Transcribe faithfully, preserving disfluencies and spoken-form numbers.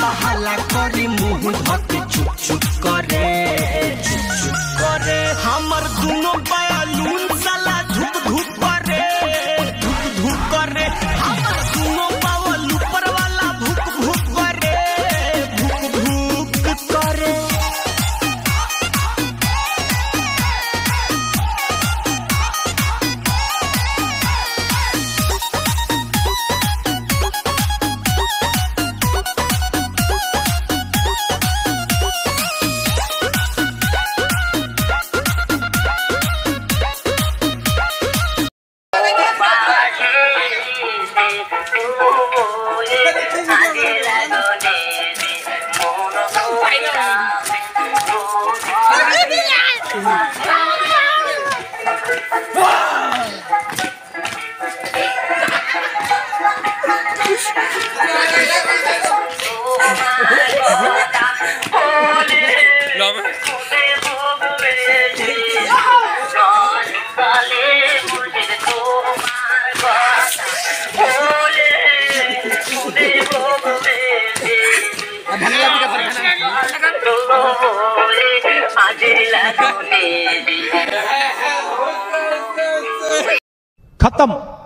हल्ला हल्ला करी मुँह धके चुप चुप करे चुप चुप करे हमर दोनों बयालून साला धुप धुप करे धुप धुप करे हमर दोनों बावल ऊपर वाला भुक भुक करे भुक भुक करे खत्म।